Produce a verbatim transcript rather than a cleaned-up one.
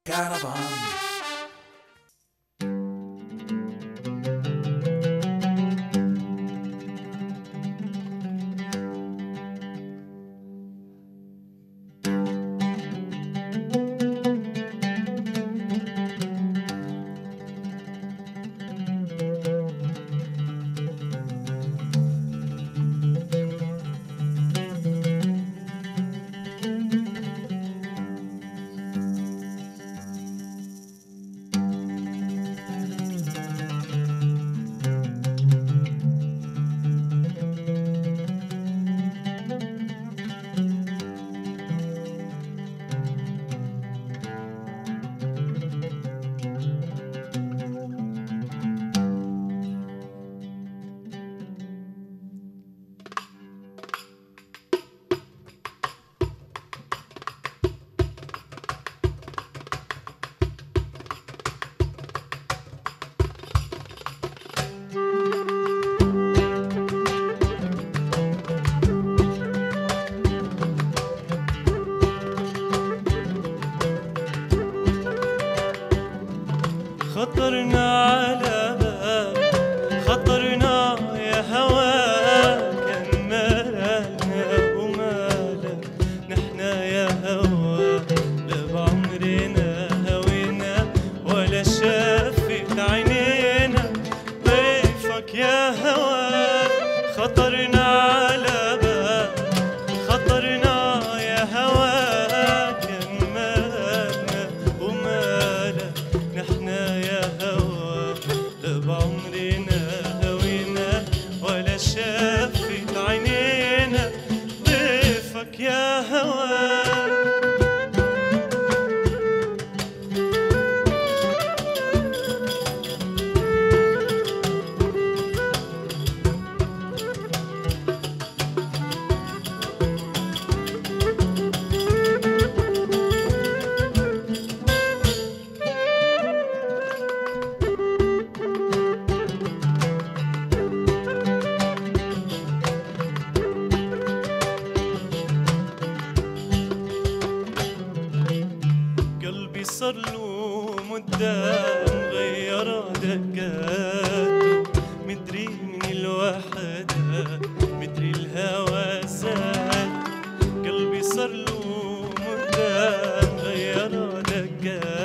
كرفان. خطرنا على باب خطرنا يا هواك كان مالنا ومالك نحنا يا هوا لا بعمرنا هوينا ولا شافت عينينا ضيفك يا هوا. خطرنا على باب خطرنا يا هوا كان مالنا ومالك نحنا يا هوا لا بعمرنا هوينا ولا شافت عينينا ضيفك يا هوا. قلبي صارله مدة مغيرة دقاته مدري من الوحدة مدري الهوى زاد. قلبي صارله مدة مغيرة دقاته